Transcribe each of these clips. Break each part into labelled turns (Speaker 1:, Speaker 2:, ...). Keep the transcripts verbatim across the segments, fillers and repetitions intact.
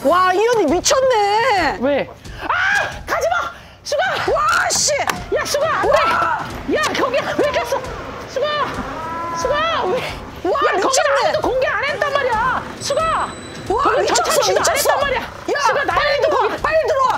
Speaker 1: 와, 이 언니 미쳤네.
Speaker 2: 왜? 아! 가지마! 수가!
Speaker 1: 와, 씨!
Speaker 2: 야, 수가! 왜? 야, 거기 왜 갔어? 수가! 수가! 왜?
Speaker 1: 와,
Speaker 2: 야, 거기
Speaker 1: 미쳤네.
Speaker 2: 아무도 공개 안 했단 말이야! 수가!
Speaker 1: 와,
Speaker 2: 거기
Speaker 1: 미쳤어,
Speaker 2: 전착실도 안
Speaker 1: 미쳤어.
Speaker 2: 했단 말이야!
Speaker 1: 야,
Speaker 2: 수가
Speaker 1: 빨리 들어와,
Speaker 2: 거기...
Speaker 1: 빨리 들어와.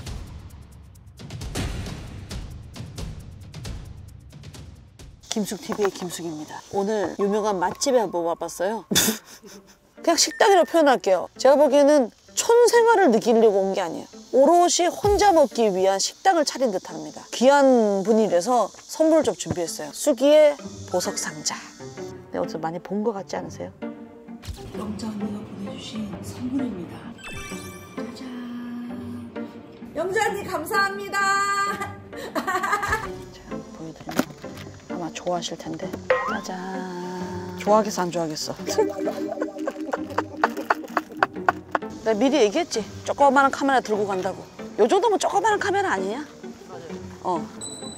Speaker 1: 김숙티비의 김숙입니다. 오늘 유명한 맛집에 한번 와봤어요. 그냥 식당이라고 표현할게요. 제가 보기에는 촌생활을 느끼려고 온 게 아니에요. 오롯이 혼자 먹기 위한 식당을 차린 듯합니다. 귀한 분이라서 선물 좀 준비했어요. 수기의 보석 상자. 네, 어디서 많이 본 것 같지 않으세요? 영자 언니가 보내주신 선물입니다. 짜잔. 영자 언니 감사합니다. 제가 보여드리면 아마 좋아하실 텐데. 짜잔. 좋아하겠어 안 좋아하겠어? 내가 미리 얘기했지. 조그마한 카메라 들고 간다고. 요 정도면 조그마한 카메라 아니냐? 어.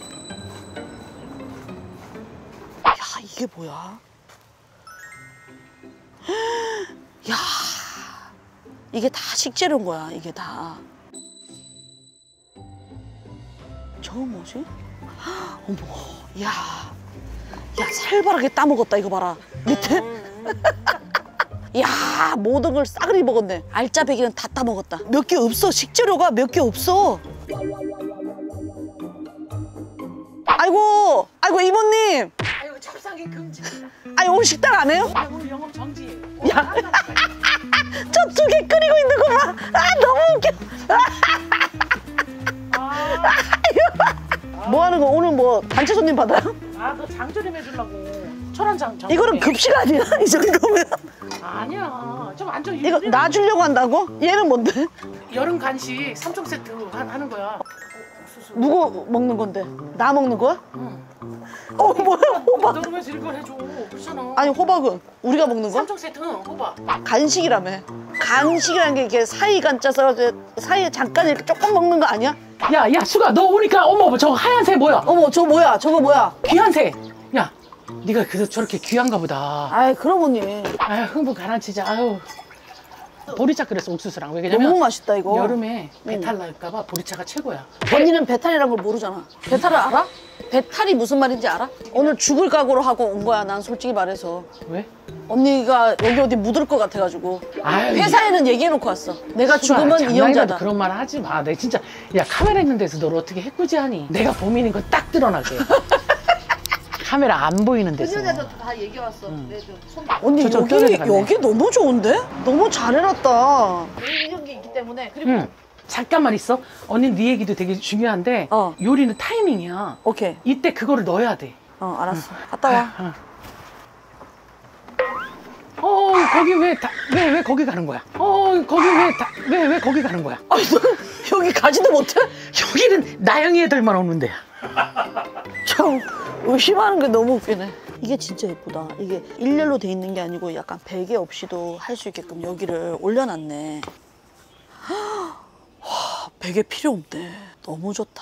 Speaker 1: 야, 이게 뭐야? 야, 이게 다 식재료인 거야. 이게 다. 저거 뭐지? 어머, 야, 야 살바르게 따먹었다. 이거 봐라. 밑에. 야, 모든 걸 싸그리 먹었네. 알짜배기는 다 따먹었다. 몇 개 없어. 식재료가 몇 개 없어. 아이고, 아이고 이모님.
Speaker 2: 아이고, 찹상이 금지입니다.
Speaker 1: 아니 오늘 식당 안 해요?
Speaker 2: 아, 오늘 영업 정지예요.
Speaker 1: 야, 저쪽에 끓이고 있는 거 봐. 아, 너무 웃겨.
Speaker 2: 아,
Speaker 1: 뭐 하는 거? 오늘 뭐 단체 손님 받아요?
Speaker 2: 아, 너 장조림 해주려고. 철원장 장.
Speaker 1: 이거는 급식 아니야? 이 정도면?
Speaker 2: 아니야. 좀 앉아.
Speaker 1: 이거 나 주려고 한다고? 얘는 뭔데?
Speaker 2: 여름 간식 삼 종 세트 한, 하는 거야.
Speaker 1: 누구 먹는 건데? 나 먹는 거야?
Speaker 2: 응.
Speaker 1: 어, 뭐야, 호박.
Speaker 2: 너 그러면서 이걸 해줘. 그렇잖아.
Speaker 1: 아니, 호박은 우리가 먹는 거야?
Speaker 2: 삼 종 세트 호박.
Speaker 1: 간식이라며. 간식이라는 게 이렇게 사이 간자 써서 사이에 잠깐 이렇게 조금 먹는 거 아니야?
Speaker 2: 야, 야, 수가 너 오니까 어머, 저 하얀 새 뭐야?
Speaker 1: 어머, 저거 뭐야? 저거 뭐야?
Speaker 2: 귀한 새. 야, 네가 그래서 저렇게 귀한가 보다.
Speaker 1: 아이, 그럼 언니.
Speaker 2: 아유, 흥분 가라앉히자. 아유. 보리차 끓였어, 옥수수랑. 왜 그러냐면
Speaker 1: 너무 맛있다, 이거.
Speaker 2: 여름에 배탈 날까 봐 보리차가 최고야.
Speaker 1: 언니는 배탈이란 걸 모르잖아. 배탈을 알아? 배탈이 무슨 말인지 알아? 오늘 죽을 각오로 하고 온 거야, 난 솔직히 말해서.
Speaker 2: 왜?
Speaker 1: 언니가 여기 어디 묻을 것 같아가지고.
Speaker 2: 아유,
Speaker 1: 회사에는 얘기해놓고 왔어. 내가
Speaker 2: 수가,
Speaker 1: 죽으면
Speaker 2: 장난이라도
Speaker 1: 이영자다.
Speaker 2: 그런 말 하지 마. 내가 진짜 야 카메라 있는 데서 널 어떻게 해꾸지하니? 내가 범인인 거 딱 드러나게. 카메라 안 보이는 데서.
Speaker 1: 다 얘기해왔어. 응. 언니
Speaker 2: 저, 저
Speaker 1: 여기
Speaker 2: 껴내서 갔네.
Speaker 1: 여기 너무 좋은데? 너무 잘 해놨다. 이런 게 있기 때문에. 그리고
Speaker 2: 응. 잠깐만 있어. 언니 네 얘기도 되게 중요한데
Speaker 1: 어.
Speaker 2: 요리는 타이밍이야.
Speaker 1: 오케이.
Speaker 2: 이때 그거를 넣어야 돼.
Speaker 1: 어, 알았어. 갔다 와.
Speaker 2: 응. 어, 거기 왜 다, 왜, 왜 거기 가는 거야? 어, 거기 왜 다, 왜, 왜 거기 가는 거야?
Speaker 1: 아니, 너 여기 가지도 못해?
Speaker 2: 여기는 나영이 애들만 오는 데야.
Speaker 1: 참 의심하는 게 너무 웃기네. 이게 진짜 예쁘다. 이게 일렬로 돼 있는 게 아니고 약간 베개 없이도 할 수 있게끔 여기를 올려놨네. 와, 베개 필요 없네. 너무 좋다.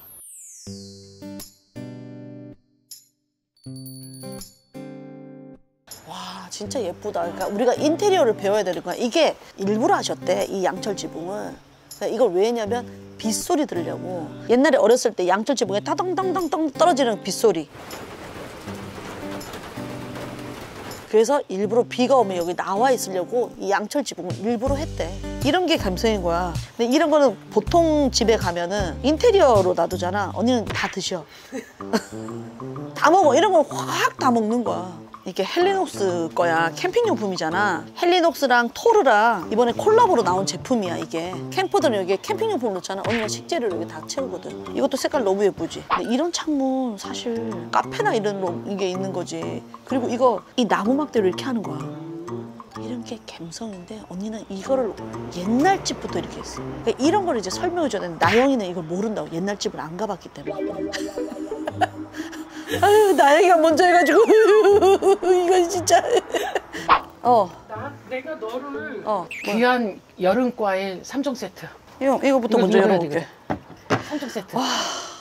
Speaker 1: 와, 진짜 예쁘다. 그러니까 우리가 인테리어를 배워야 되는 거야. 이게 일부러 하셨대, 이 양철 지붕을. 그러니까 이걸 왜 했냐면 빗소리 들으려고. 옛날에 어렸을 때 양철 지붕에 따덩덩덩덩 떨어지는 빗소리. 그래서 일부러 비가 오면 여기 나와 있으려고 이 양철 지붕을 일부러 했대. 이런 게 감성인 거야. 근데 이런 거는 보통 집에 가면은 인테리어로 놔두잖아. 언니는 다 드셔. 다 먹어. 이런 걸 확 다 먹는 거야. 이게 헬리녹스 거야. 캠핑용품이잖아. 헬리녹스랑 토르랑 이번에 콜라보로 나온 제품이야, 이게. 캠퍼들은 여기에 캠핑용품 넣잖아. 언니가 식재료를 여기 다 채우거든. 이것도 색깔 너무 예쁘지? 근데 이런 창문 사실 카페나 이런 게 있는 거지. 그리고 이거 이 나무막대로 이렇게 하는 거야. 이런 게 감성인데 언니는 이거를 옛날 집부터 이렇게 했어. 그러니까 이런 걸 이제 설명해줘야 되는데 나영이는 이걸 모른다고. 옛날 집을 안 가봤기 때문에. 아유, 나영이가 먼저 해가지고 이건 진짜. 어.
Speaker 2: 나 내가 너를
Speaker 1: 어.
Speaker 2: 귀한 여름과일 삼 종 세트.
Speaker 1: 이거 이거부터
Speaker 2: 이거
Speaker 1: 먼저
Speaker 2: 눌러야
Speaker 1: 열어볼게.
Speaker 2: 삼 종 세트.
Speaker 1: 와.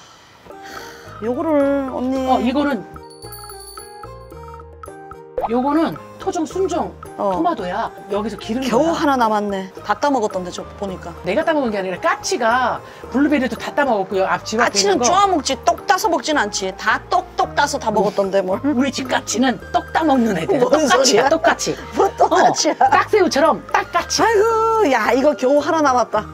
Speaker 1: 요거를 언니.
Speaker 2: 어, 이거는 요거는 토종 순정
Speaker 1: 어.
Speaker 2: 토마토야. 여기서 기름
Speaker 1: 겨우
Speaker 2: 거야.
Speaker 1: 하나 남았네. 다 따먹었던데 저 보니까.
Speaker 2: 내가 따먹은 게 아니라 까치가 블루베리도 다 따먹었고요. 앞집 앞에 있는
Speaker 1: 까치는
Speaker 2: 거.
Speaker 1: 쪼아 먹지 똑 따서 먹진 않지. 다 똑똑 따서 다 먹었던데 뭘.
Speaker 2: 우리 집 까치는 떡 따먹는 애들.
Speaker 1: 뭔
Speaker 2: 똑같이야,
Speaker 1: 소리야?
Speaker 2: 똑같이.
Speaker 1: 뭐 똑같이야.
Speaker 2: 어, 딱새우처럼 딱같이.
Speaker 1: 아이고 야 이거 겨우 하나 남았다.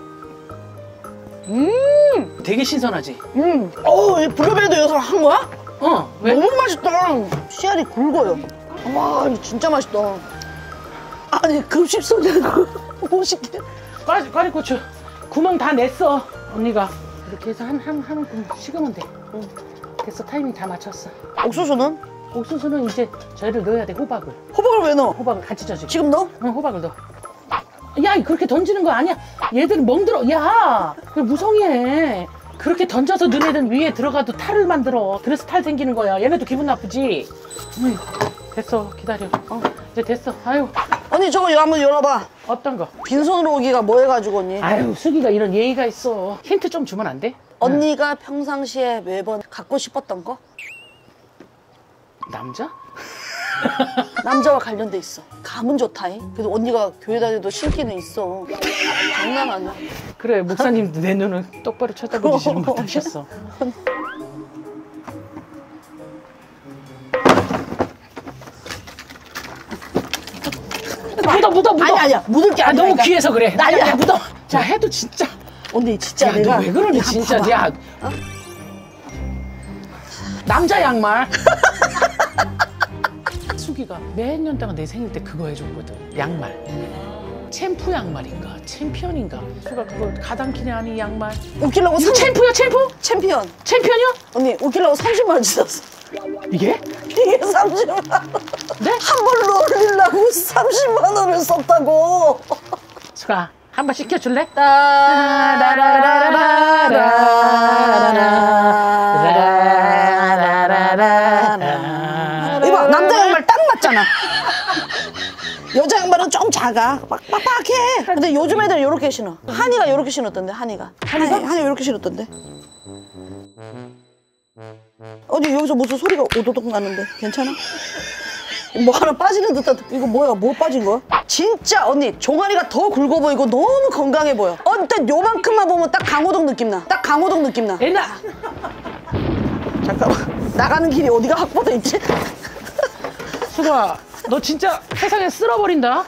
Speaker 2: 음, 되게 신선하지.
Speaker 1: 음. 어, 이 블루베리도 여기서 한 거야?
Speaker 2: 어, 왜?
Speaker 1: 너무 맛있다. 씨알이 굵어요. 와, 이거 진짜 맛있다. 아니, 급식 소리고 오십개.
Speaker 2: 까리, 까리고추 구멍 다 냈어, 언니가. 이렇게 해서 한, 한, 한 움큼 식으면 돼. 응. 됐어, 타이밍 다 맞췄어.
Speaker 1: 옥수수는?
Speaker 2: 옥수수는 이제 저희를 넣어야 돼, 호박을.
Speaker 1: 호박을 왜 넣어?
Speaker 2: 호박을 같이 쪄, 지금.
Speaker 1: 지금 넣어?
Speaker 2: 응, 호박을 넣어. 야, 그렇게 던지는 거 아니야. 얘들은 멍들어. 야, 왜 무성의해. 그렇게 던져서 너네들은 위에 들어가도 탈을 만들어. 그래서 탈 생기는 거야. 얘네도 기분 나쁘지. 응, 됐어. 기다려. 어, 이제 됐어. 아유,
Speaker 1: 언니 저거 이거 한번 열어봐.
Speaker 2: 어떤 거?
Speaker 1: 빈손으로 오기가 뭐 해가지고 언니?
Speaker 2: 아유, 수기가 이런 예의가 있어. 힌트 좀 주면 안 돼?
Speaker 1: 언니가 평상시에 매번 갖고 싶었던 거?
Speaker 2: 남자?
Speaker 1: 남자와 관련돼 있어. 감은 좋다잉. 그래도 언니가 교회 다녀도 신기는 있어. 장난 아니야.
Speaker 2: 그래, 목사님도 내 눈을 똑바로 쳐다보지를 못하셨어. 묻어, 묻어, 묻어.
Speaker 1: 아니 아니야. 묻을 게
Speaker 2: 아,
Speaker 1: 아니야.
Speaker 2: 너무 귀해서 그래.
Speaker 1: 아니야.
Speaker 2: 야, 묻어. 자, 해도 진짜.
Speaker 1: 언니 진짜
Speaker 2: 야,
Speaker 1: 내가.
Speaker 2: 너 왜 그러니,
Speaker 1: 야,
Speaker 2: 진짜.
Speaker 1: 봐봐.
Speaker 2: 야.
Speaker 1: 어?
Speaker 2: 남자 양말. 수기가 몇 년 동안 내 생일 때 그거 해줬거든. 양말. 챔프 양말인가? 챔피언인가? 수가 그걸 가당키네 하니 양말.
Speaker 1: 웃기려고
Speaker 2: 이거
Speaker 1: 삼-
Speaker 2: 챔프야, 챔프?
Speaker 1: 챔피언.
Speaker 2: 챔피언이야?
Speaker 1: 언니 웃기려고 삼십만 원 주셨어.
Speaker 2: 이게?
Speaker 1: 이게 삼십만 원.
Speaker 2: 네?
Speaker 1: 한 벌로 올리려고 삼십만 원을 썼다고.
Speaker 2: 수가 한번 시켜줄래?
Speaker 1: 이봐 남자 양말 딱 맞잖아. 여자 양말은 좀 작아. 막 빡빡해. 근데 요즘 애들 이렇게 신어. 한이가 이렇게 신었던데 한이가. 한이가? 한이가 이렇게 신었던데. 어디 여기서 무슨 소리가 오도독 나는데 괜찮아? 뭐 하나 빠지는 듯한 이거 뭐야? 뭐 빠진 거야? 진짜 언니 종아리가 더 굵어 보이고 너무 건강해 보여. 어떤 요만큼만 보면 딱 강호동 느낌 나. 딱 강호동 느낌 나.
Speaker 2: 애나
Speaker 1: 잠깐만 나가는 길이 어디가 학보도 있지?
Speaker 2: 수가 너 진짜 세상에 쓸어버린다.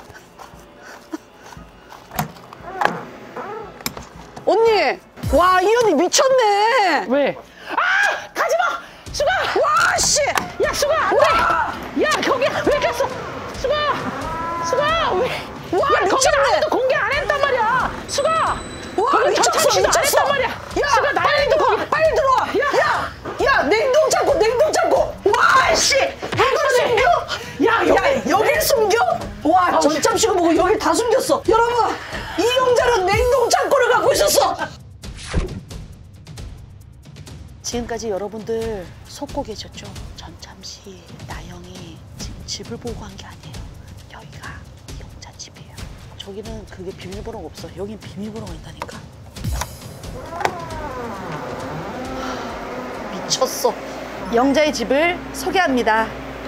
Speaker 1: 언니 와 이 언니 미쳤네.
Speaker 2: 왜? 아! 가지마! 수가!
Speaker 1: 와 씨.
Speaker 2: 야 수가 안 돼! 야 거기 왜 갔어? 수가! 수가 왜?
Speaker 1: 와,
Speaker 2: 야 거기
Speaker 1: 미쳤네.
Speaker 2: 아무도 공개 안 했단 말이야. 수가!
Speaker 1: 와
Speaker 2: 거기
Speaker 1: 미쳤어
Speaker 2: 전참시도 안
Speaker 1: 미쳤어.
Speaker 2: 했단 말이야.
Speaker 1: 야
Speaker 2: 수가
Speaker 1: 빨리
Speaker 2: 나야도
Speaker 1: 들어와
Speaker 2: 거기.
Speaker 1: 빨리 들어와.
Speaker 2: 야!
Speaker 1: 야 냉동 창고 냉동 창고. 와 씨. 이걸 숨겨?
Speaker 2: 야 여기
Speaker 1: 야 여길 숨겨? 와 전참시고 보고 여길 다 숨겼어. 여러분 이용자는 냉동 창고를 갖고 있었어. 지금까지 여러분들 속고 계셨죠? 전참시 나영이 지금 집을 보고 간 게 아니에요. 여기가 이용자 집이에요. 저기는 그게 비밀번호가 없어. 여긴 비밀번호가 있다니까. 미쳤어. 영자의 집을 소개합니다.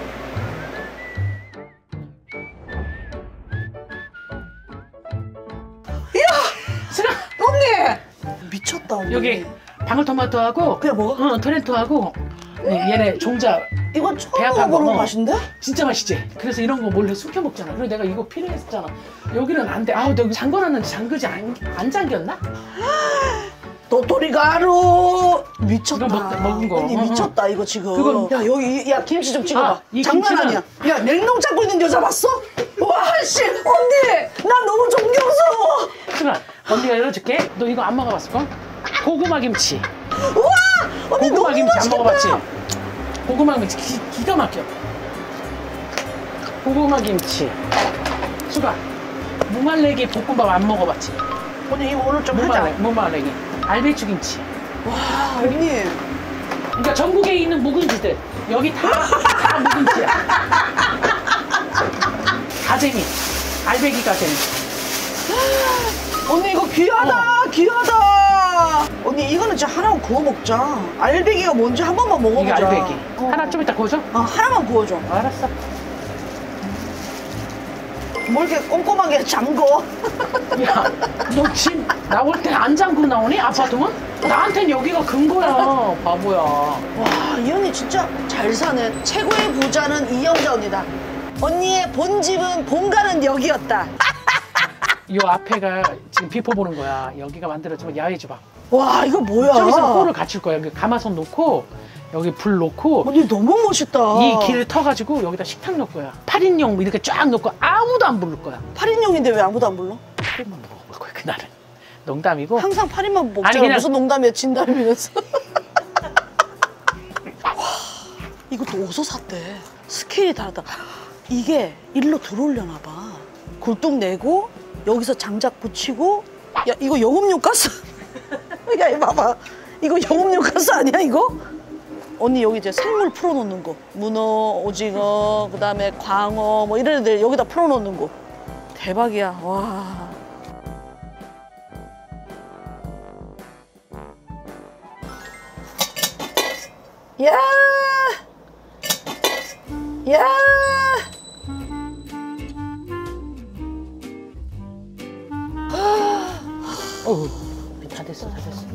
Speaker 2: 수가!
Speaker 1: 언니! 미쳤다 언니.
Speaker 2: 여기 방울토마토하고
Speaker 1: 그냥 먹어?
Speaker 2: 응 토렌토하고 네, 얘네 종자
Speaker 1: 이건 처음
Speaker 2: 배 아픈
Speaker 1: 먹어보는
Speaker 2: 거.
Speaker 1: 맛인데?
Speaker 2: 진짜 맛있지? 그래서 이런 거 몰래 숙여 먹잖아. 그리고 내가 이거 필요했었잖아. 여기는 안 돼. 아우, 너 여기 잠궈놨는데 잠그지 안, 안 잠겼나?
Speaker 1: 도토리가루 미쳤다.
Speaker 2: 이거 먹- 먹은 거.
Speaker 1: 언니
Speaker 2: 어, 어.
Speaker 1: 미쳤다 이거 지금.
Speaker 2: 그건-
Speaker 1: 야 여기 야 김치 좀 찍어봐.
Speaker 2: 아, 이
Speaker 1: 장난
Speaker 2: 김치는-
Speaker 1: 아니야. 야 냉동 찾고 있는 여자 봤어? 와씨 언니 나 너무 존경스러워.
Speaker 2: 수가 언니가 열어줄게. 너 이거 안 먹어봤을걸? 고구마 김치.
Speaker 1: 와 언니
Speaker 2: 고구마
Speaker 1: 너무
Speaker 2: 김치 안
Speaker 1: 맛있겠다.
Speaker 2: 먹어봤지? 고구마 김치 기, 기가 막혀. 고구마 김치. 수가 무말랭이 볶음밥 안 먹어봤지?
Speaker 1: 언니 이거 오늘 좀 하자.
Speaker 2: 무말랭이. 무말랭이. 알배추 김치.
Speaker 1: 와 언니.
Speaker 2: 그러니까 전국에 있는 묵은지들 여기 다, 다 묵은지야. 가재미, 알배기 가재미.
Speaker 1: 언니 이거 귀하다 귀하다. 언니 이거는 진짜 하나만 구워 먹자. 알배기가 뭔지 한 번만
Speaker 2: 이게
Speaker 1: 먹어보자.
Speaker 2: 알배기.
Speaker 1: 어.
Speaker 2: 하나 좀 이따 구워줘?
Speaker 1: 어, 하나만 구워줘.
Speaker 2: 알았어.
Speaker 1: 뭘 이렇게 꼼꼼하게 잠궈?
Speaker 2: 야, 너 집 나올 때 안 잠그고 나오니? 아파트면? 나한텐 여기가 근거야, 바보야.
Speaker 1: 와, 이 언니 진짜 잘 사네. 최고의 부자는 이영자 언니다. 언니의 본집은 본가는 여기였다.
Speaker 2: 이 앞에가 지금 비포 보는 거야. 여기가 만들어지면 야외 주방.
Speaker 1: 와, 이거 뭐야?
Speaker 2: 좀 있으면 꼴을 갖출 거야. 여기 가마솥 놓고 여기 불 놓고
Speaker 1: 언니 너무 멋있다.
Speaker 2: 이 길 터가지고 여기다 식탁 놓을 거야. 팔 인용 이렇게 쫙 놓고 아무도 안 부를 거야.
Speaker 1: 팔 인용인데 왜 아무도 안 불러?
Speaker 2: 팔인만 먹을 거야 그날은. 농담이고.
Speaker 1: 항상 팔 인만 먹잖아.
Speaker 2: 아니, 그냥-
Speaker 1: 무슨 농담이야, 진담이면서. 와, 이것도 어디서 샀대? 스케일이 다르다. 이게 일로 들어오려나 봐. 굴뚝 내고 여기서 장작 붙이고. 야, 이거 영업용 가스. 야, 이거 봐봐. 이거 영업용 가스 아니야, 이거? 언니 여기 이제 생물 풀어놓는 거. 문어, 오징어, 그다음에 광어 뭐 이런 애들 여기다 풀어놓는 거. 대박이야. 와. 야! 야!
Speaker 2: 어우, 다 됐어, 다 됐어.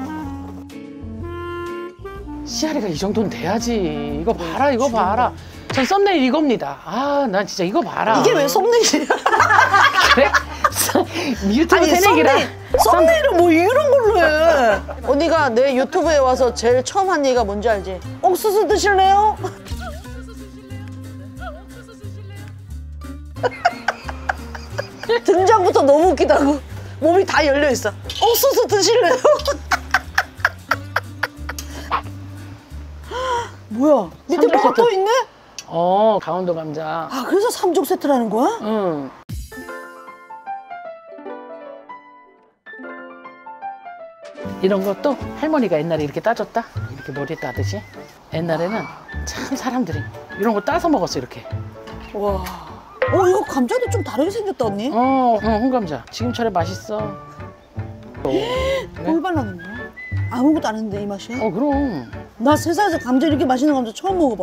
Speaker 2: 씨알이가 이 정도는 돼야지. 이거 봐라, 이거 봐라. 전 썸네일 이겁니다. 아, 난 진짜 이거 봐라.
Speaker 1: 이게 왜 썸네일이야?
Speaker 2: 그래? 유튜브
Speaker 1: 아니,
Speaker 2: 새내기라.
Speaker 1: 썸네일, 썸네일은 뭐 이런 걸로 해. 언니가 내 유튜브에 와서 제일 처음 한 얘기가 뭔지 알지? 옥수수 드실래요? 등장부터 너무 웃기다고. 몸이 다 열려 있어. 옥수수 드실래요? 뭐야? 밑에
Speaker 2: 삼종
Speaker 1: 뭐가
Speaker 2: 세트.
Speaker 1: 또 있네?
Speaker 2: 어, 강원도 감자.
Speaker 1: 아, 그래서 삼 종 세트라는 거야?
Speaker 2: 응. 이런 것도 할머니가 옛날에 이렇게 따줬다. 이렇게 머리에 따듯이. 옛날에는 참 사람들이 이런 거 따서 먹었어, 이렇게.
Speaker 1: 와. 어, 이거 감자도 좀 다르게 생겼다, 언니.
Speaker 2: 어, 응, 홍감자. 지금처럼 맛있어. 어,
Speaker 1: 뭘 발랐는 거야? 아무것도 안 했는데 이 맛이야?
Speaker 2: 어, 그럼.
Speaker 1: 나 세상에서 감자 이렇게 맛있는 감자 처음 먹어봐.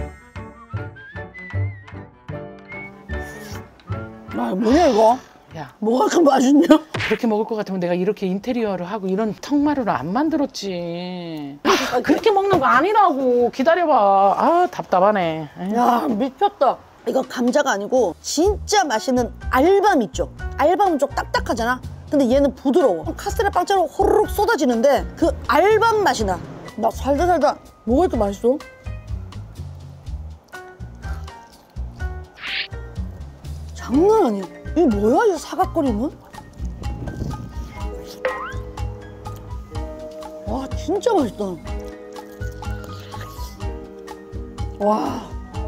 Speaker 1: 아, 뭐냐 이거?
Speaker 2: 야,
Speaker 1: 뭐가 그렇게 맛있냐?
Speaker 2: 그렇게 먹을 것 같으면 내가 이렇게 인테리어를 하고 이런 턱마루를 안 만들었지. 그렇게 먹는 거 아니라고. 기다려봐. 아, 답답하네. 에이.
Speaker 1: 야, 미쳤다. 이거 감자가 아니고 진짜 맛있는 알밤 있죠? 알밤은 좀 딱딱하잖아? 근데 얘는 부드러워. 카스테라 빵처럼 호로록 쏟아지는데 그 알밤 맛이 나. 나 살다 살다 뭐가 이렇게 맛있어? 장난 아니야. 이게 뭐야, 이 사각거리는? 와, 진짜 맛있다. 와.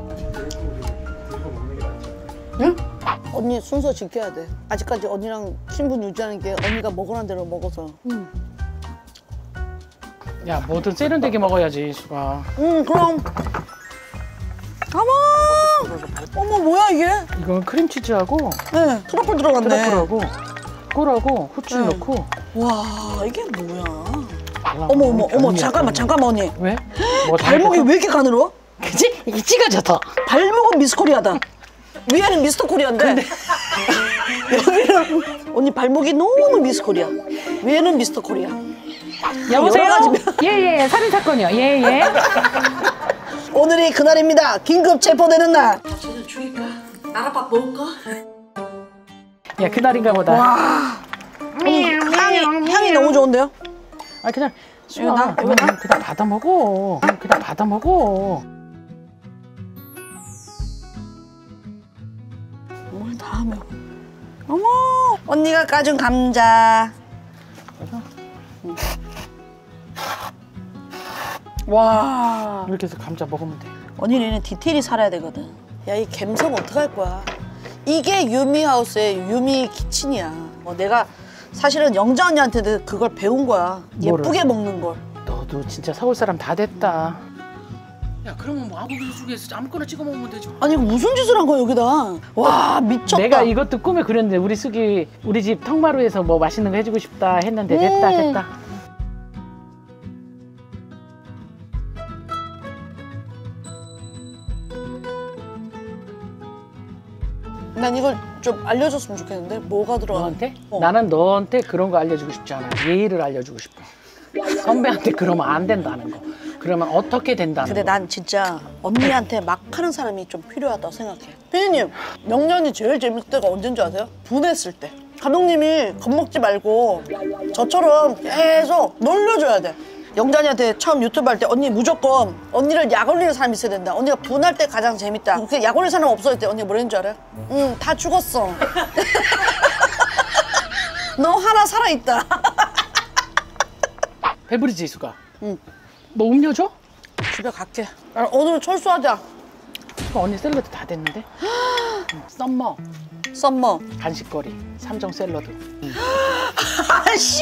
Speaker 1: 응? 언니 순서 지켜야 돼. 아직까지 언니랑 친분 유지하는 게 언니가 먹으라는 대로 먹어서. 응,
Speaker 2: 야, 뭐든 세련되게 먹어야지, 수가.
Speaker 1: 응 그럼. 어머! 어머, 뭐야, 이게?
Speaker 2: 이건 크림치즈하고
Speaker 1: 네, 트러플 들어갔네.
Speaker 2: 트러플하고 꿀하고 후추
Speaker 1: 네.
Speaker 2: 넣고.
Speaker 1: 와, 이게 뭐야?
Speaker 2: 달라.
Speaker 1: 어머, 어머, 어머,
Speaker 2: 병이야,
Speaker 1: 잠깐만,
Speaker 2: 병.
Speaker 1: 잠깐만, 언니.
Speaker 2: 왜? 뭐
Speaker 1: 발목이 왜 이렇게 가늘어?
Speaker 2: 그지? 이 찌가져서.
Speaker 1: 발목은 미스코리아다. 위에는 미스터 코리아인데 여기는 언니 발목이 너무 미스코리아. 위에는 미스터 코리아.
Speaker 2: 여보세요?
Speaker 1: 여러 가지
Speaker 2: 예예, 살인 사건이요. 예예.
Speaker 1: 오늘이 그날입니다. 긴급 체포되는 날. 저녁 죽일까? 나라밥 먹을까?
Speaker 2: 야, 그날인가 보다.
Speaker 1: 와. 언니, 향이 향이 너무 좋은데요?
Speaker 2: 아, 그냥 수아,
Speaker 1: 이거 나, 이거
Speaker 2: 그냥,
Speaker 1: 나?
Speaker 2: 그냥 받아 먹어. 그냥 받아 먹어.
Speaker 1: 뭘 다 하면. 어머, 언니가 까준 감자. 응. 와.
Speaker 2: 이렇게 해서 감자 먹으면 돼.
Speaker 1: 언니는 디테일이 살아야 되거든. 야, 이 갬성 어떡할 거야. 이게 유미하우스의 유미 키친이야. 뭐 내가 사실은 영자 언니한테 그걸 배운 거야.
Speaker 2: 뭐를?
Speaker 1: 예쁘게 먹는 걸.
Speaker 2: 너도 진짜 서울 사람 다 됐다. 야, 그러면 뭐 아무거나 중에서 아무거나 찍어 먹으면 되지.
Speaker 1: 아니, 이거 무슨 짓을 한 거야, 여기다. 와, 미쳤다.
Speaker 2: 내가 이것도 꿈에 그렸는데 우리 쑥이 우리 집 턱마루에서 뭐 맛있는 거 해주고 싶다 했는데 됐다
Speaker 1: 음.
Speaker 2: 됐다.
Speaker 1: 난 이걸 좀 알려줬으면 좋겠는데 뭐가 들어가?
Speaker 2: 너한테?
Speaker 1: 어.
Speaker 2: 나는 너한테 그런 거 알려주고 싶지 않아. 예의를 알려주고 싶어. 선배한테 그러면 안 된다는 거. 그러면 어떻게 된다는
Speaker 1: 근데
Speaker 2: 거.
Speaker 1: 난 진짜 언니한테 막 하는 사람이 좀 필요하다고 생각해. 피디님, 명년이 제일 재밌을 때가 언제인 줄 아세요? 분했을 때. 감독님이 겁먹지 말고 저처럼 계속 놀려줘야 돼. 영단이한테 처음 유튜브 할 때 언니 무조건 언니를 약 올리는 사람이 있어야 된다. 언니가 분할 때 가장 재밌다. 그 약 올리는 사람 없어질 때 언니가 뭐랬는 줄 알아요? 응, 다 죽었어. 너 하나 살아있다.
Speaker 2: 배부르지 이수가?
Speaker 1: 응.
Speaker 2: 뭐 음료 줘?
Speaker 1: 집에 갈게. 아, 오늘 철수하자.
Speaker 2: 이수가 언니 샐러드 다 됐는데? 응. 썸머
Speaker 1: 썸머.
Speaker 2: 간식거리 삼종 샐러드. 응.
Speaker 1: 아씨.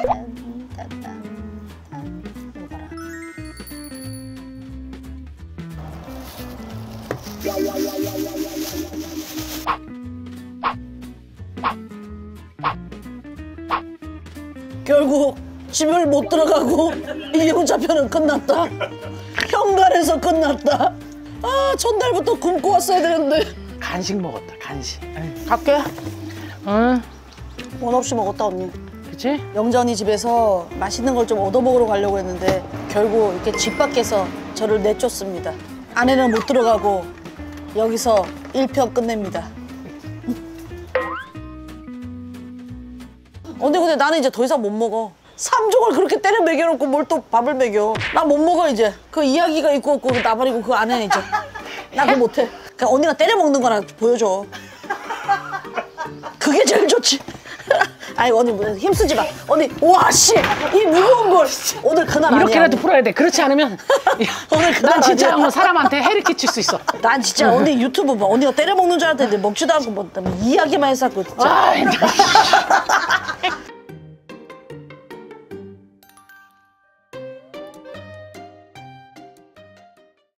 Speaker 1: 결국 집을 못 들어가고 이혼자편은 끝났다. 현관에서 끝났다. 아, 전날부터 굶고 왔어야 되는데.
Speaker 2: 간식 먹었다 간식. 에이.
Speaker 1: 갈게.
Speaker 2: 응.
Speaker 1: 원 없이 먹었다 언니.
Speaker 2: 그치?
Speaker 1: 영전이 집에서 맛있는 걸 좀 얻어먹으러 가려고 했는데 결국 이렇게 집 밖에서 저를 내쫓습니다. 안에는 못 들어가고 여기서 일 편 끝냅니다. 언니 근데 나는 이제 더 이상 못 먹어. 삼종을 그렇게 때려 먹여놓고 뭘 또 밥을 먹여. 나 못 먹어 이제. 그 이야기가 있고 없고 나발이고 그 안에 이제. 나 그거 못해. 그냥 언니가 때려 먹는 거나 보여줘. 그게 제일 좋지. 아니 언니 뭐 힘쓰지 마. 언니 와씨 이 무거운 걸 오늘 그날 아니야.
Speaker 2: 이렇게라도 풀어야 돼. 그렇지 않으면
Speaker 1: 오늘 그날
Speaker 2: 난 진짜
Speaker 1: 아니야.
Speaker 2: 뭐 사람한테 해를 끼칠 수 있어.
Speaker 1: 난 진짜 언니 유튜브 뭐 언니가 때려 먹는 줄 알았는데 먹지도 않고 뭐 이야기만 했었고 진짜.
Speaker 2: 아,